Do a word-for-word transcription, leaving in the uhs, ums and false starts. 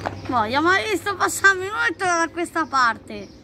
Boh, abbiamo mai visto passare un minuto da questa parte.